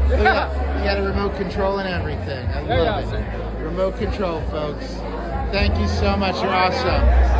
Look at that. You got a remote control and everything. I love it. Remote control, folks. Thank you so much. You're awesome.